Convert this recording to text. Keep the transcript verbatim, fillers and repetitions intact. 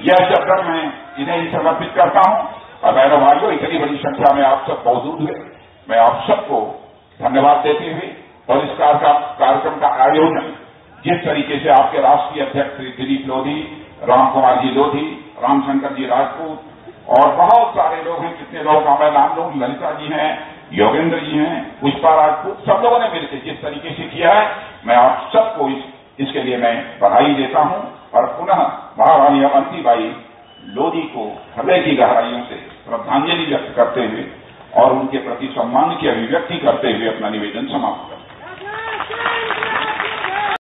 यह शब्द मैं इन्हें ही समर्पित करता हूं। और बहनों भाइयों, इतनी बड़ी संख्या में आप सब मौजूद हुए, मैं आप सबको धन्यवाद देते हुए और इस कार्यक्रम का आयोजन जिस तरीके से आपके राष्ट्रीय अध्यक्ष श्री दिलीप लोधी, राम कुमार जी लोधी, रामशंकर जी राजपूत और बहुत सारे लोग हैं, कितने लोग का मैं नाम लूं, ललिता जी हैं, योगेंद्र जी हैं, पुष्पा राजपूत, सब लोगों ने मिलकर जिस तरीके से किया है, मैं आप सबको इस, इसके लिए मैं बधाई देता हूं। और पुनः महारानी अवंतीबाई लोधी को हृदय की गहराइयों से श्रद्धांजलि व्यक्त करते हुए और उनके प्रति सम्मान की अभिव्यक्ति करते हुए अपना निवेदन समाप्त